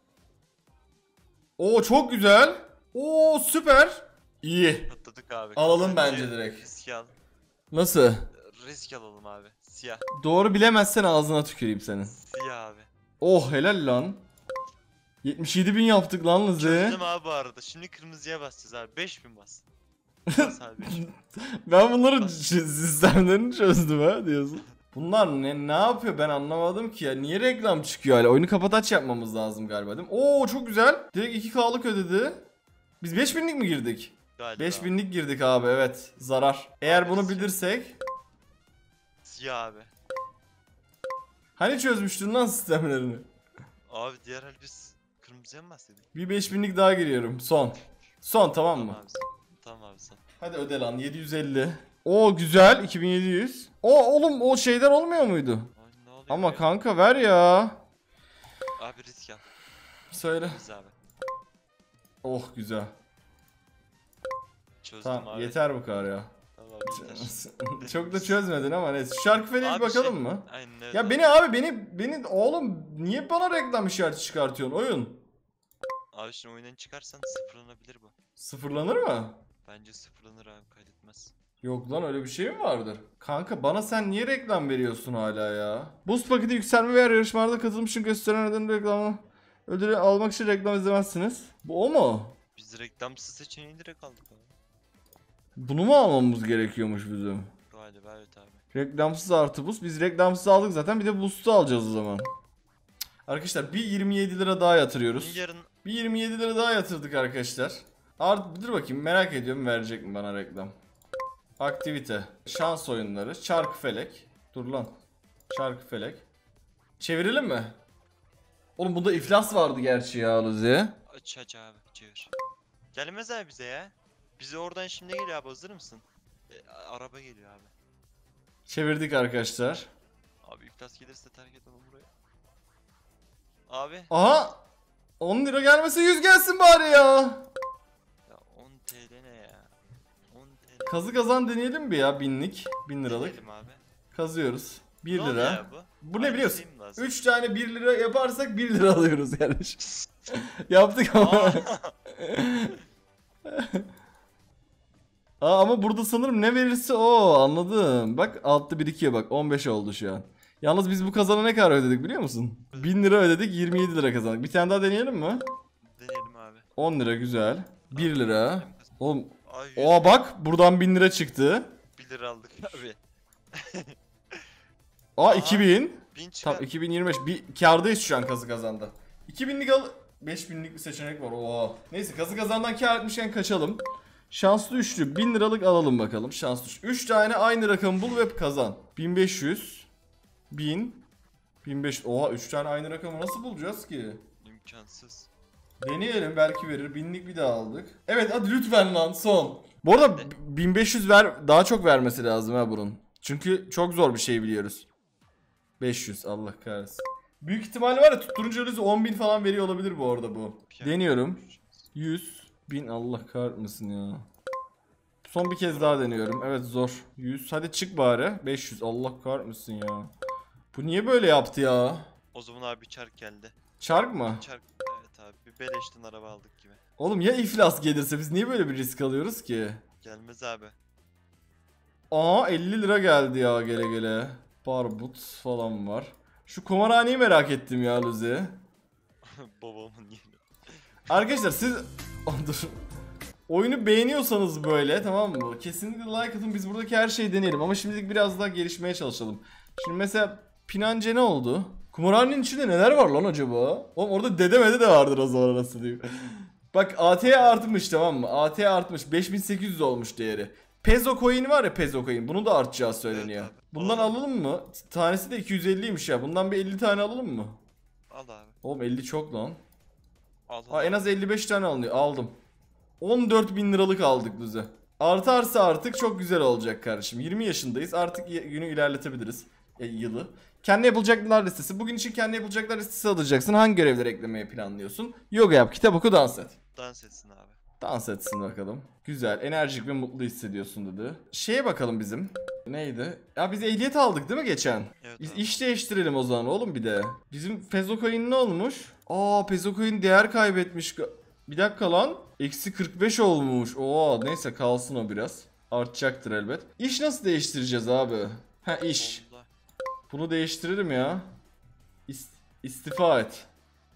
Oo, çok güzel. Oo, süper. İyi. Patladık abi. Alalım Bence bence direkt. Risk al. Nasıl? Risk alalım abi. Siyah. Doğru bilemezsen ağzına tüküreyim senin. Siyah abi. Oh helal lan. 77.000 yaptık lan Lizzy. Çözdüm abi bu arada. Şimdi kırmızıya basacağız abi. 5000 bas. Bas abi 5000. Ben bunların sistemlerini çözdüm ha diyorsun. Bunlar ne yapıyor ben anlamadım ki ya. Niye reklam çıkıyor hala? Oyunu kapataç yapmamız lazım galiba değil mi? Oo, çok güzel. Direkt 2K'lık ödedi. Biz 5000'lik mi girdik? Galiba. 5000'lik girdik abi, evet. Zarar. Eğer Abi, bunu siyah. bilirsek. Siyah abi. Hani çözmüştün lan sistemlerini? Abi diğer el biz kırmızıya mı bahsedik? Bir 5000'lik daha giriyorum. Son. Son, tamam mı? Tamam abi sen. Tamam abi sen. Hadi öde lan, 750. Oo güzel, 2700. O oğlum, o şeyler olmuyor muydu? Ay, ne oluyor Ama ya? kanka ver ya. Abi risk al. Söyle. Kırmızı abi. Oh güzel. Çözdüm Tamam abi. yeter bu kadar ya. Tamam abi yeter. Çok da çözmedin ama neyse. Şu şarkı feleğe bir Abi bakalım şey- mı? Aynen öyle. Ya beni oğlum niye bana reklam işareti çıkartıyorsun oyun? Abi şimdi oyundan çıkarsan sıfırlanabilir bu. Sıfırlanır mı? Bence sıfırlanır abi, kaydetmez. Yok lan, öyle bir şey mi vardır? Kanka bana sen niye reklam veriyorsun hala ya? Boost paketi yükselme ve yarışmalarda katılım için gösteren neden reklamı ödülü almak için reklam izlemezsiniz. Bu o mu? Biz reklamsız seçeneği direkt aldık abi. Bunu mu almamız gerekiyormuş bizim? Galiba evet abi. Reklamsız artı boost. Biz reklamsız aldık zaten, bir de boost'u alacağız o zaman. Arkadaşlar bir 27 lira daha yatırıyoruz. Yarın Bir 27 lira daha yatırdık arkadaşlar. Dur bakayım, merak ediyorum verecek mi bana reklam. Aktivite, şans oyunları, çarkıfelek. Dur lan. Çarkıfelek. Çevirelim mi? Oğlum bunda iflas vardı gerçi ya Luzi. aç abi, çevir. Gelmez abi bize ya. Bize oradan şimdi geliyor abi, hazır mısın? Araba geliyor abi. Çevirdik arkadaşlar. Abi iflas gelirse terk edelim burayı. Abi. Aha! 10 lira gelmese 100 gelsin bari ya. Ya 10 TL ne ya? 10 TL. Kazı kazan deneyelim bir ya, binlik. 1000 liralık. Deneyelim abi. Kazıyoruz. 1 Ne oluyor lira. ya bu? Bu ne biliyorsun? Aynı şey mi lazım? 3 tane 1 lira yaparsak 1 lira alıyoruz yani. Yaptık ama. Aa! Ama burada sanırım ne verirse o, anladım. Bak altta birikiyor, bak 15 oldu şu an. Yalnız biz bu kazana ne kadar ödedik biliyor musun? 1000 lira ödedik, 27 lira kazandık. Bir tane daha deneyelim mi? Deneyelim abi. 10 lira güzel. 1 lira. Oğlum Ay, 100 oha bak buradan 1000 lira çıktı. 1 lira aldık abi. Aa Aha. 2000. 1000 çıkar. Tam 2025. Bir kârdayız şu an kazı kazanda. 2000'lik al, 5000'lik bir seçenek var. Oo. Neyse kazı kazandan kâr etmişken kaçalım. Şanslı üçlü 1000 liralık alalım bakalım. Şanslı üçlü. 3 tane aynı rakamı bul ve kazan. 1500 1000 1500. Oha 3 tane aynı rakamı nasıl bulacağız ki? İmkansız. Deneyelim, belki verir. 1000'lik bir daha aldık. Evet hadi lütfen lan, son. Bu arada 1500 ver, daha çok vermesi lazım ha bunun. Çünkü çok zor bir şey biliyoruz. 500, Allah kahretsin. Büyük ihtimalle var ya, tutturunca öyleyse 10.000 falan veriyor olabilir bu arada bu. Deniyorum. 100 1000, Allah kahretmesin ya. Son bir kez daha deniyorum. Evet zor. 100 hadi çık bari. 500, Allah kahretmesin ya. Bu niye böyle yaptı ya? O zaman abi çark geldi. Çark mı? Çark, evet abi, bir beleşten araba aldık gibi. Oğlum ya iflas gelirse biz niye böyle bir risk alıyoruz ki? Gelmez abi. Aa 50 lira geldi ya gele gele. Barbut falan var. Şu kumarhaneyi merak ettim ya Luzi. Babamın yeri. Arkadaşlar siz dur. Oyunu beğeniyorsanız böyle, tamam mı? Kesinlikle like atın, biz buradaki her şeyi deneyelim ama şimdilik biraz daha gelişmeye çalışalım. Şimdi mesela Pinance ne oldu? Kumarhanenin içinde neler var lan acaba? Oğlum orada dedemede de vardır o zaman, nasıl diyeyim. Bak AT artmış, tamam mı? AT artmış, 5800 olmuş değeri. Peso coin var ya, Peso coin, bunu da artacağı söyleniyor. Evet abi. Bundan alalım mı? Tanesi de 250'ymiş ya. Bundan bir 50 tane alalım mı? Al abi. Oğlum 50 çok lan. Al. Aa, en az 55 tane alınıyor. Aldım. 14.000 liralık aldık bize. Artarsa artık çok güzel olacak kardeşim. 20 yaşındayız. Artık günü ilerletebiliriz. Yılı. Kendi yapılacaklar listesi. Bugün için kendi yapılacaklar listesi alacaksın. Hangi görevleri eklemeyi planlıyorsun? Yoga yap, kitap oku, dans et. Dans etsin abi. Dans etsin bakalım. Güzel, enerjik ve mutlu hissediyorsun dedi. Şeye bakalım bizim. Neydi? Ya biz ehliyet aldık değil mi geçen? Evet Biz abi. iş değiştirelim o zaman oğlum bir de. Bizim Peso Coin ne olmuş? Aa Peso Coin değer kaybetmiş. Bir dakika lan. Eksi 45 olmuş. Oo neyse kalsın o biraz. Artacaktır elbet. İş nasıl değiştireceğiz abi? Ha iş. Oldu. Bunu değiştirelim ya. İstifa et.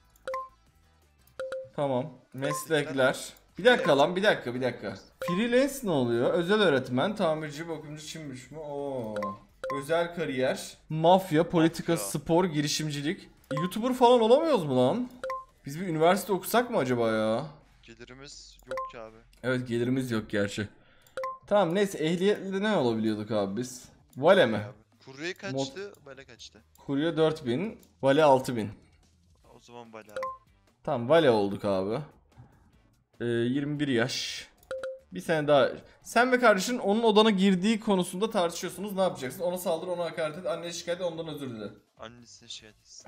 Tamam. Meslekler. Bir dakika lan, bir dakika. Freelance ne oluyor? Özel öğretmen, tamirci, bakımcı, çimmiş mi? Oo. Özel kariyer, mafya, politika, Mafya. spor, girişimcilik. YouTuber falan olamıyoruz mu lan? Biz bir üniversite okusak mı acaba ya? Gelirimiz yok ki abi. Evet gelirimiz yok gerçi. Tamam neyse, ehliyetle ne olabiliyorduk abi biz? Vale mi? Abi. Kurye kaçtı, bale kaçtı. Kurye 4000, vale 6000. O zaman bale abi. Tamam vale olduk abi. 21 yaş. Bir sene daha. Sen ve kardeşin onun odana girdiği konusunda tartışıyorsunuz. Ne yapacaksın? Ona saldır, ona hakaret et, anneye şikayet et, ondan özür dile. Annesine şikayet etsin.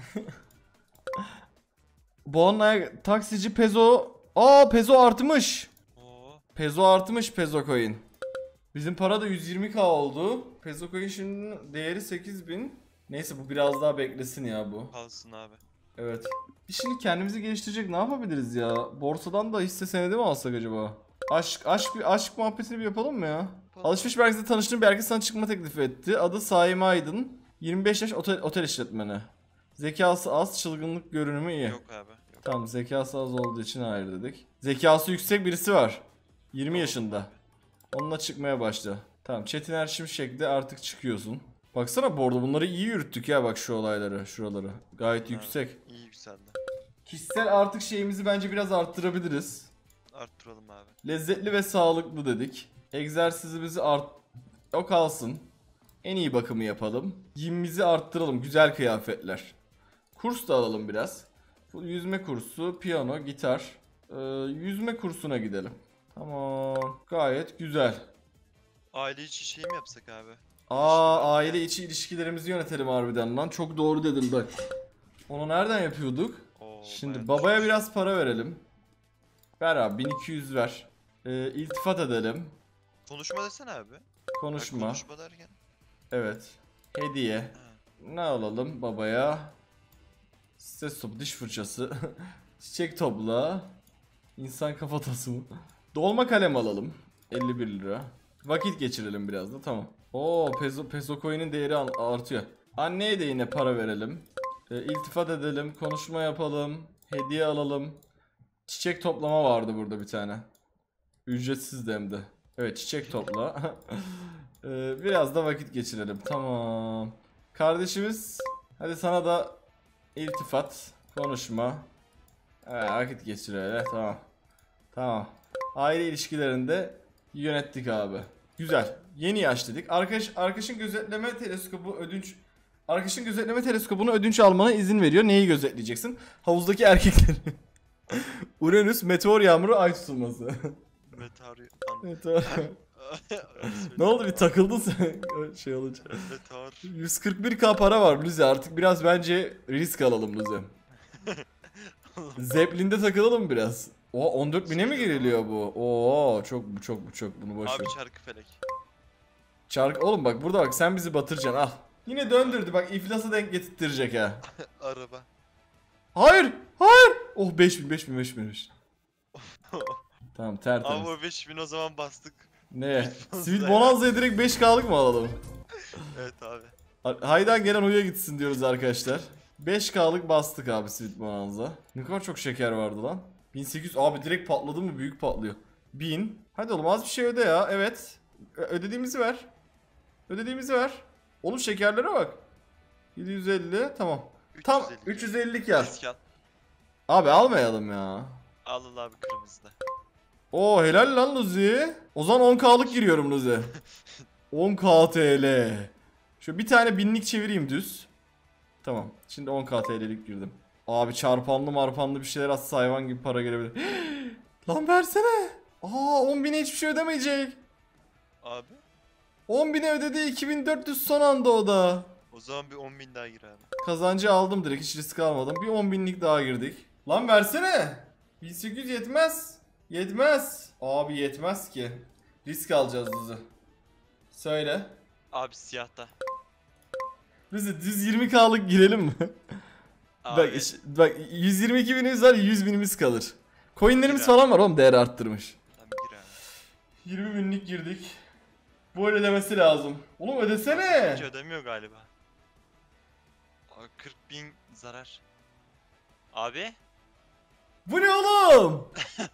Boğanlaya taksici Pezo. Aa Pezo artmış. Oo. Pezo artmış, Pezo coin. Bizim para da 120k oldu. Pezo coin şimdi değeri 8000. Neyse bu biraz daha beklesin ya bu. Kalsın abi. Evet. Biz şimdi kendimizi geliştirecek ne yapabiliriz ya? Borsadan da hisse senedi mi alsak acaba? Aşk muhabbetini bir yapalım mı ya? Alışveriş merkezinde tanıştığım bir erkek sana çıkma teklifi etti. Adı Saim Aydın. 25 yaş otel işletmeni. Zekası az, çılgınlık görünümü iyi. Yok abi. Yok. Tamam, zekası az olduğu için hayır dedik. Zekası yüksek birisi var. 20 Oğlum yaşında. abi. Onunla çıkmaya başla. Tamam, Çetiner Şimşek'te artık çıkıyorsun. Baksana bu arada bunları iyi yürüttük ya, bak şu olayları, şuraları. Gayet Abi, yüksek. İyi yükseldi. Kişisel artık şeyimizi bence biraz arttırabiliriz. Arttıralım abi. Lezzetli ve sağlıklı dedik. Egzersizimizi o kalsın. En iyi bakımı yapalım. Giyimimizi arttıralım. Güzel kıyafetler. Kurs da alalım biraz. Yüzme kursu, piyano, gitar. Yüzme kursuna gidelim. Tamam. Gayet güzel. Aile içi şey mi yapsak abi? Aile içi ilişkilerimizi yönetelim harbiden lan. Çok doğru dedin bak. Onu nereden yapıyorduk? Oo, Şimdi bayağı babaya düşmüş. biraz para verelim. Ver abi, 1200 ver. İltifat edelim. Konuşma desene abi. Konuşma. Konuşma derken. Evet. Hediye. Ha. Ne alalım babaya? Ses topu, diş fırçası. Çiçek topla. İnsan kafatası mı? Dolma kalem alalım. 51 lira. Vakit geçirelim biraz da, tamam. Oo, peso coin'in değeri artıyor. Anneye de yine para verelim. İltifat edelim, konuşma yapalım, hediye alalım. Çiçek toplama vardı burada bir tane. Ücretsiz de hem de. Evet, çiçek topla. Biraz da vakit geçirelim. Tamam. Kardeşimiz, hadi sana da iltifat, konuşma. Vakit geçirelim. Tamam. Tamam. Aile ilişkilerinde yönettik abi. Güzel. Yeni yaş dedik. Arkadaşın gözetleme teleskobu ödünç. Arkadaşın gözetleme teleskobunu ödünç almana izin veriyor. Neyi gözetleyeceksin? Havuzdaki erkekleri. Uranüs, meteor yağmuru, ay tutulması. Meteor. Meteor. Ne oldu, bir takıldın sen şey olunca. Meteor. 141k para var Luzi, artık biraz bence risk alalım Luzi. Zeppelin'de takılalım biraz. O 14.000'e mi giriliyor bu? Oo, çok bunu boş Abi ver. çarkı felek. Çark oğlum, bak burada bak, sen bizi batıracaksın, al. Yine döndürdü bak, iflasa denk getirttirecek ha. Araba. Hayır. Oh, 5.000. Tamam, tertemiz. Abi o 5000 o zaman bastık. Ne? Bonanza Sweet ya. Bonanza'ya direkt 5K'lık mı alalım? Evet abi. Haydan gelen huya gitsin diyoruz arkadaşlar. 5K'lık bastık abi Sweet Bonanza. Ne kadar çok şeker vardı lan. 1800 abi, direkt patladı mı büyük patlıyor. 1000. Hadi oğlum az bir şey öde ya, evet. Ödediğimizi ver. Oğlum şekerlere bak. 750 tamam. Tam 350 kar. Risk al. Abi almayalım ya. Alın abi kırmızıda. Oo, helal lan Luzi. O zaman 10K'lık giriyorum Luzi. 10K TL. Şöyle bir tane binlik çevireyim düz. Tamam. Şimdi 10K TL'lik girdim. Abi çarpanlı marpanlı bir şeyler atsa hayvan gibi para gelebilir. Lan versene. 10.000'e hiçbir şey ödemeyecek. Abi. 10.000'e ödedi, 2400 son anda o da. O zaman bir 10.000 daha gir abi. Kazancı aldım direkt, hiç risk almadım. Bir 10.000'lik daha girdik. Lan versene. 1800 yetmez. Abi yetmez ki. Risk alacağız Luzi. Söyle. Abi siyahta. Luzi düz 20K'lık girelim mi? Abi. Bak 122 binimiz var, 100 binimiz kalır. Coinlerimiz Gir falan var oğlum, değer arttırmış. Tamam gir abi. 20 binlik girdik. Bu ödemesi lazım. Oğlum ödesene. Hiç ödemiyor galiba. Abi 40.000 zarar. Abi. Bu ne oğlum?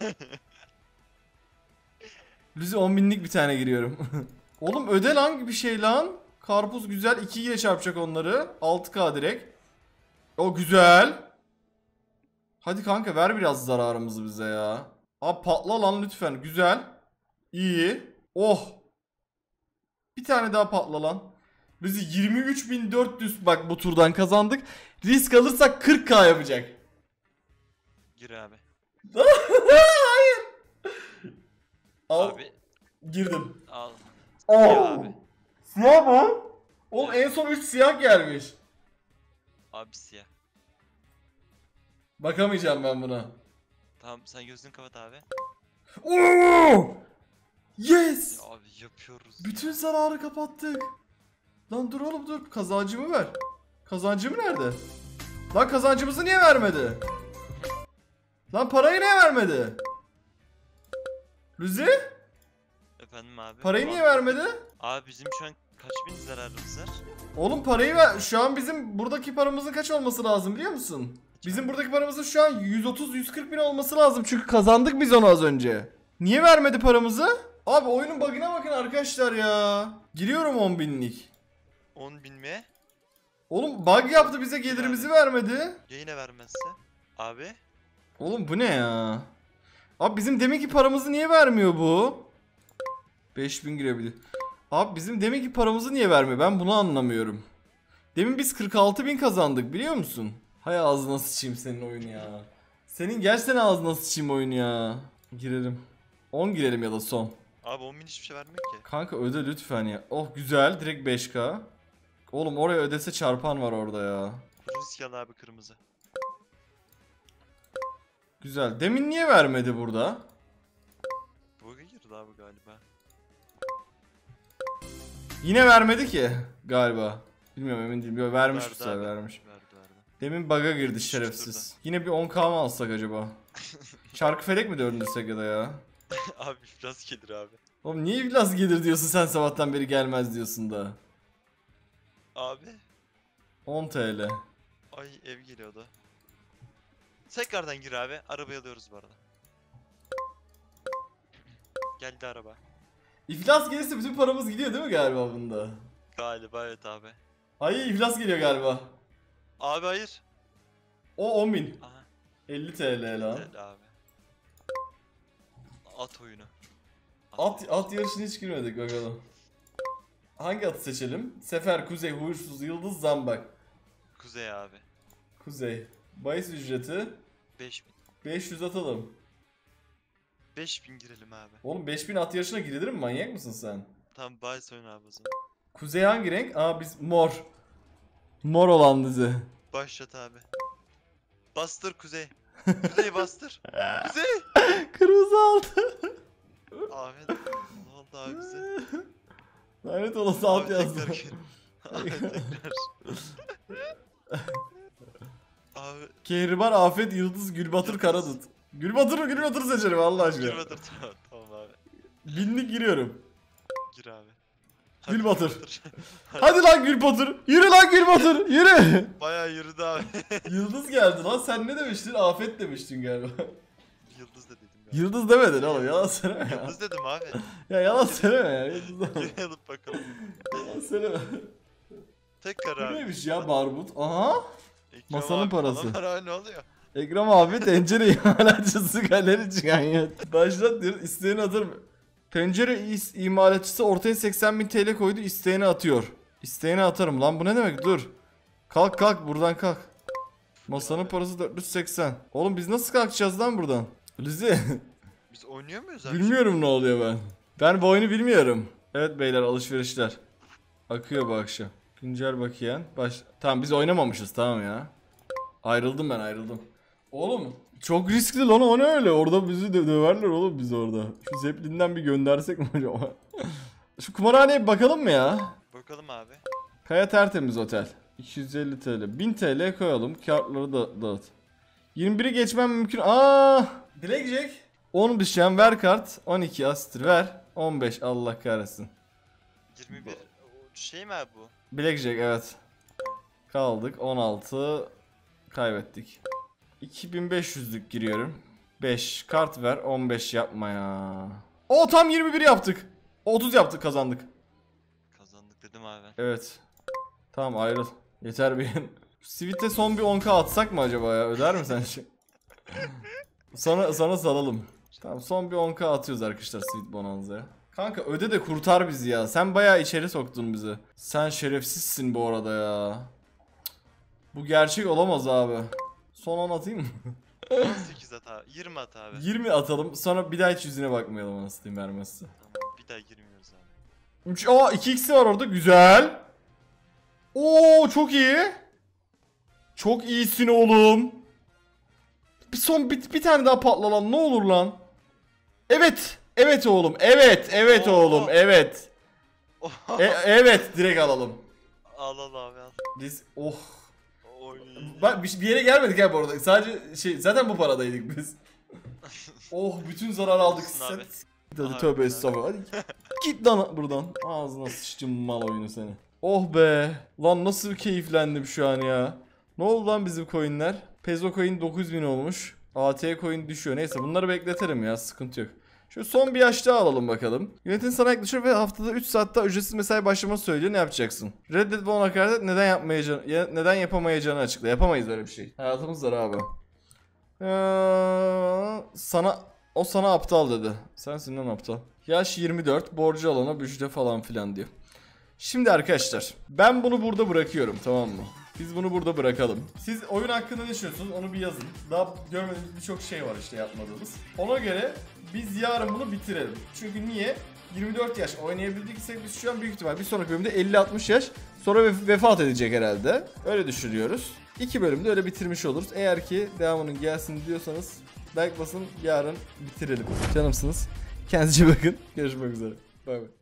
Luzi 10 binlik bir tane giriyorum. Oğlum öde lan bir şey lan. Karpuz güzel, 2 ile çarpacak onları. 6K direkt. O güzel. Hadi kanka ver biraz zararımızı bize ya. Abi patla lan lütfen. Güzel. İyi. Oh. Bir tane daha patla lan. Bizi 23.400 bak bu turdan kazandık. Risk alırsak 40K yapacak. Gir abi. Hayır. Al. Abi. Girdim. Al. Oh. Ya abi. Siyah mı? Oğlum en son 3 siyah gelmiş. Abi siyah. Bakamayacağım ben buna. Tamam sen gözünü kapat abi. Oo! Yes! Ya abi yapıyoruz. Bütün zararı kapattık. Lan dur oğlum dur. Kazancımı ver. Kazancım nerede? Lan kazancımızı niye vermedi? Lan parayı niye vermedi? Luzi? Efendim abi. Parayı niye Tamam. vermedi? Abi bizim şu an kaç bin zararımız var? Oğlum parayı ver. Şu an bizim buradaki paramızın kaç olması lazım biliyor musun? Bizim buradaki paramızın şu an 130-140 bin olması lazım. Çünkü kazandık biz onu az önce. Niye vermedi paramızı? Abi oyunun bug'ına bakın arkadaşlar ya. Giriyorum 10 binlik. 10 bin mi? Oğlum bug yaptı bize gelirimizi vermedi. Ya yine vermezse? Abi. Oğlum bu ne ya? Abi bizim demek ki paramızı niye vermiyor bu? 5000 girebilir. Abi bizim demek ki paramızı niye vermiyor? Ben bunu anlamıyorum. Demin biz 46 bin kazandık biliyor musun? Hay ağzına sıçayım senin oyun ya. Senin gerçekten ağzına sıçayım oyun ya. Girelim. 10 girelim ya da son. Abi 10 bin hiçbir şey vermiyor ki. Kanka öde lütfen ya. Oh güzel direkt 5k. Oğlum oraya ödese çarpan var orada ya. Risk al abi kırmızı. Güzel. Demin niye vermedi burada? Bug'a girdi abi galiba. Yine vermedi ki galiba. Bilmiyorum emin değilim. Yo, vermiş bu Verdi sefer abi. vermiş. Verdi. Demin bug'a girdi Düşmüş şerefsiz. Yine bir 10k mı alsak acaba? Çarkı felek mi döndürsek ya da ya? Abi iflas gelir abi. Oğlum niye iflas gelir diyorsun sen sabahtan beri gelmez diyorsun da. Abi. 10 TL. Ay ev geliyordu. Tekrardan gir abi. Arabayı alıyoruz bu arada. Geldi araba. İflas gelirse bütün paramız gidiyor değil mi galiba bunda? Galiba evet abi. Hayır iflas geliyor galiba. Abi hayır. O 10.000. Aha. 50 TL lan. Gel abi. At oyunu. At yarışına hiç girmedik bakalım. Hangi atı seçelim? Sefer, Kuzey, Huysuz, Yıldız, Zambak. Kuzey abi. Kuzey. Bahis ücreti 5000. 500 atalım. 5000 girelim abi. Oğlum 5000 at yarışına girilir mi? Manyak mısın sen? Tamam bahis oyunu abi o zaman. Kuzey hangi renk? Aa biz mor. Mor olan dizi. Başlat abi. Bastır Kuzey. Kuzey bastır. Kuzey. Kırmızı aldı. Ahmet. Ne oldu abi bize? Lanet olası alt Abi yazdı. tekrar gir. Abi tekrar. Abi. Kehribar, Afet, Yıldız, Gülbatır, Yıldız. Karadut. Gülbatır'ı seçelim Allah aşkına. Girmedir tamam abi. Binlik giriyorum. Gir abi. Gül Batır. Batır. Hadi lan Gülbatır. Yürü lan Gülbatır. Yürü. Bayağı yürüdü abi. Yıldız geldi lan. Sen ne demiştin? Afet demiştin galiba. Yıldız da dedim ya. Yıldız demedin oğlum. Yalan söyleme ya. Yıldız dedim abi. Ya yalan söyleme ya. Yıldız deme. Geri alıp bakalım. Yalan söyleme. Tekrar Bu abi. neymiş ya barbut? Aha. Ekrem Masanın abi parası. falan var abi, ne oluyor? Ekrem abi tencere imalatçısı galeri çıkanyet. Başlat diyor. İsteğini atır. Tencere imalatçısı ortaya 80.000 TL koydu. İsteğini atıyor. İsteğini atarım lan bu ne demek dur. Kalk buradan kalk. Masanın parası 480. Oğlum biz nasıl kalkacağız lan buradan? Lizi. Biz oynuyor muyuz abi? Bilmiyorum ne oluyor ben. Ben bu oyunu bilmiyorum. Evet beyler alışverişler. Akıyor bu akşam. Güncel bakiyen. Tamam biz oynamamışız tamam ya. Ayrıldım ben ayrıldım. Oğlum çok riskli lan o ne öyle? Orada bizi döverler oğlum biz orada. Şu Zeppelin'den bir göndersek mi acaba? Şu kumarhaneye bir bakalım mı ya? Bakalım abi. Kaya Tertemiz Otel. 250 TL. 1000 TL koyalım. Kartları da dağıt. 21'i geçmem mümkün. Blackjack. 10 düşen ver kart. 12 asittir ver. 15 Allah kahretsin. 21 o şey mi abi bu? Blackjack evet. Kaldık 16. Kaybettik. 2500'lük giriyorum. 5 kart ver 15 yapma ya. O tam 21 yaptık. 30 yaptık kazandık. Kazandık dedim abi. Evet. Tamam ayrıl. Yeter bir. Sweet'e son bir 10k atsak mı acaba ya? Öder mi sence? Sana salalım. Tamam son bir 10k atıyoruz arkadaşlar Sweet Bonanza'ya. Kanka öde de kurtar bizi ya. Sen bayağı içeri soktun bizi. Sen şerefsizsin bu arada ya. Bu gerçek olamaz abi. Son 10 atayım mı? 18 at abi. 20 at abi. 20 atalım. Sonra bir daha hiç yüzüne bakmayalım anasını vermezse. Tamam bir daha girmiyoruz abi. 3 2x'i var orada. Güzel. Oo çok iyi. Çok iyisin oğlum. Bir tane daha patla lan. Ne olur lan. Evet. Evet oğlum. Evet Oo. oğlum. Evet. Oha. Evet direkt alalım. Al abi al. Biz oh. Oy. Bak bir yere gelmedik ya bu arada. Sadece zaten bu paradaydık biz. Oh bütün zarar aldık. Abi. Hadi tövbe estağfurullah. Hadi git lan buradan. Ağzına sıçtım mal oyunu seni. Oh be. Lan nasıl keyiflendim şu an ya. Ne oldu lan bizim coinler? Peso coin 9000 olmuş. AT coin düşüyor. Neyse bunları bekletelim ya, sıkıntı yok. Şöyle son bir yaş daha alalım bakalım. Yönetim sana yaklaşıyor ve haftada 3 saat daha ücretsiz mesai başlaması söylüyor. Ne yapacaksın? Reddet ve ona hakaret et. Neden yapamayacağını açıkla. Yapamayız öyle bir şey. Hayatımız var abi. Sana aptal dedi. Sensin lan aptal. Yaş 24, borcu alana müjde falan filan diyor. Şimdi arkadaşlar ben bunu burada bırakıyorum, tamam mı? Biz bunu burada bırakalım. Siz oyun hakkında ne düşünüyorsunuz onu bir yazın. Daha görmediğimiz birçok şey var işte yapmadığımız. Ona göre biz yarın bunu bitirelim. Çünkü niye? 24 yaş oynayabildiysek biz şu an büyük ihtimal bir sonraki bölümde 50-60 yaş sonra vefat edecek herhalde. Öyle düşünüyoruz. 2 bölümde öyle bitirmiş oluruz. Eğer ki devamının gelsin diyorsanız like basın, yarın bitirelim. Canımsınız. Kendinize bakın. Görüşmek üzere. Bay bay.